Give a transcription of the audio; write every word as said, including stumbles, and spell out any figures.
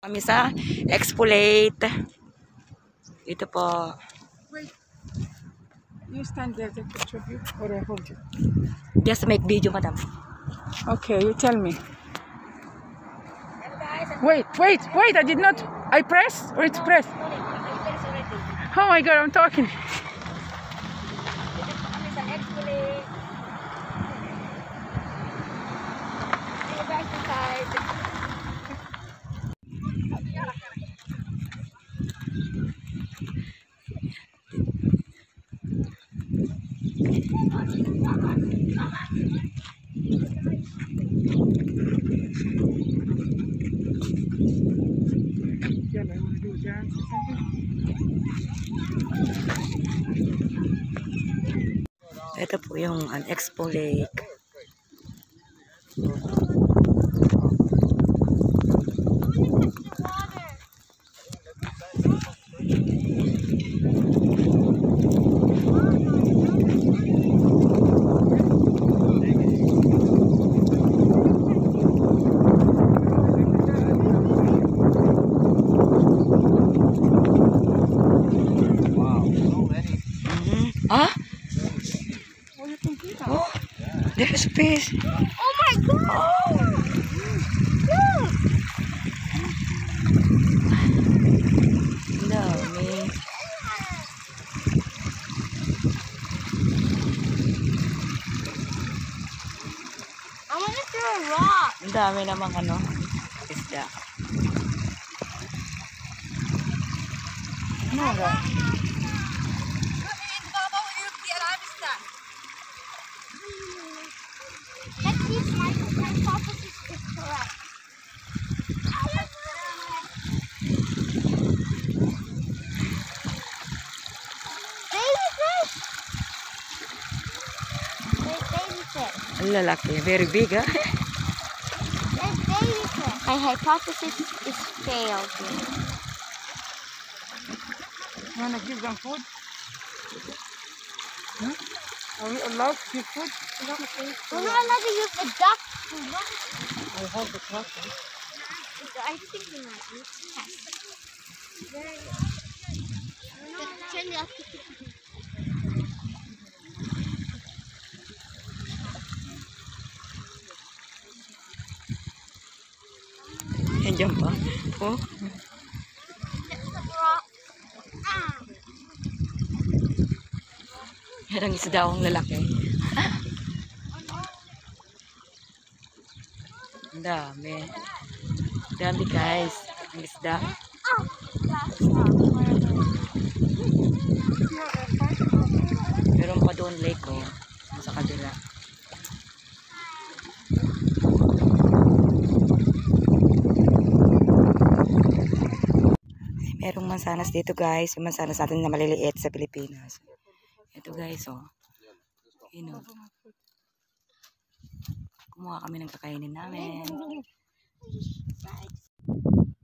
Kami sa Expo Late. Ito po. Wait. You stand there, take a picture of you, or I hold you? Just make video, madam. Okay, you tell me. Wait, wait, wait, I did not. I press or it's pressed? Oh my god, I'm talking. Kami sa Expo Late. Go back to side. Yeah, I want to do a dance or something. Ito po yung um, Expo Lake. Ah? Oh, there's fish. Oh my god! Oh. Look! Dami. I want to throw a rock. Ang dami namang ano, isda. Ano ba? Let's see if my hypothesis is correct. Baby fish! There's baby fish. Ang lalaki. Very big, ha? There's baby fish. My hypothesis is failed. You want to give them food? Hmm? Are we allowed to give food? We're not allowed to use the duck. I hold the truck. Eh? I think we might use yes. Very Turn the other. Yan dyan pa. Oh. Yan ang isda ang lalaki. Ang dami. Dami guys. Ang isda. Meron pa doon lake oh. Sa kabila. Merong mansanas dito guys. Yung mansanas natin na maliliit sa Pilipinas. Ito guys, oh. You know. Kumuha kami ng kakainin namin.